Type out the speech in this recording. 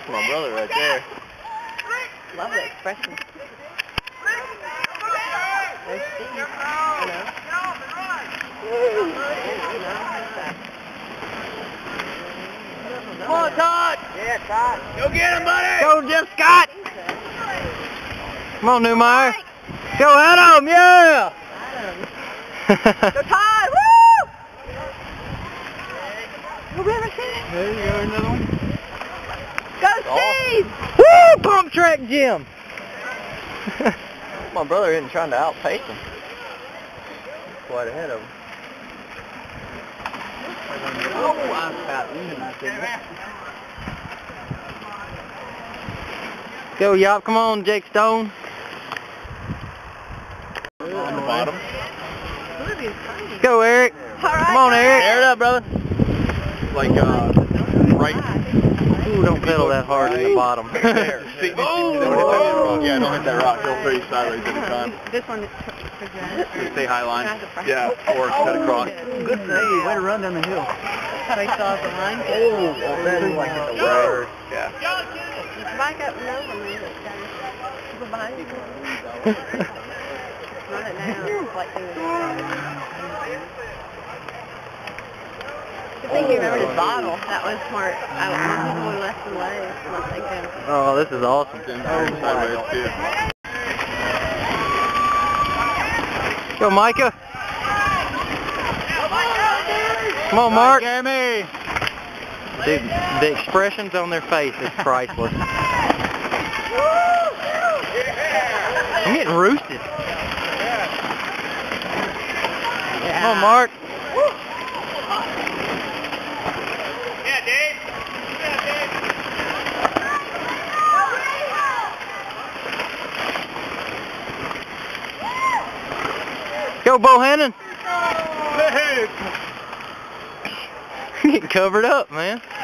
That's my brother right there. Love the expression. There's Steve, you know. Come on, Todd! Yeah, Todd. Go get him, buddy! Go, Jeff Scott! Come on, Newmeyer. Go, Adam, yeah! Go, Todd! Woo! There you go, another one. Go, Steve! Woo! Pump track Jim! My brother isn't trying to outpace him. Quite ahead of him. Oh, I'm about Go, Yop. Come on, Jake Stone. On the bottom. Go, Eric. Come on, Eric. Air it up, brother. Like, right. Ooh, don't pedal that hard in the bottom. There. See, don't hit that rock. Yeah, don't hit that rock. He'll throw you sideways every time. This one is Stay high line. Yeah, or cut across. Good save. Way to run down the hill. How they saw the line. Oh, that's like the word. Yeah. Back up and over me. Go behind you. Run it down. Like I think you remember this bottle. That was smart. I was left the way. I'm thinking. Oh, this is awesome. Sideways, too. Go, Micah. Come on, Mark. Jamie. Dude, the expressions on their face is priceless. I'm getting roosted. Come on, Mark. Yeah, Dave. Go, Bohannon. Hey. Getting covered up, man.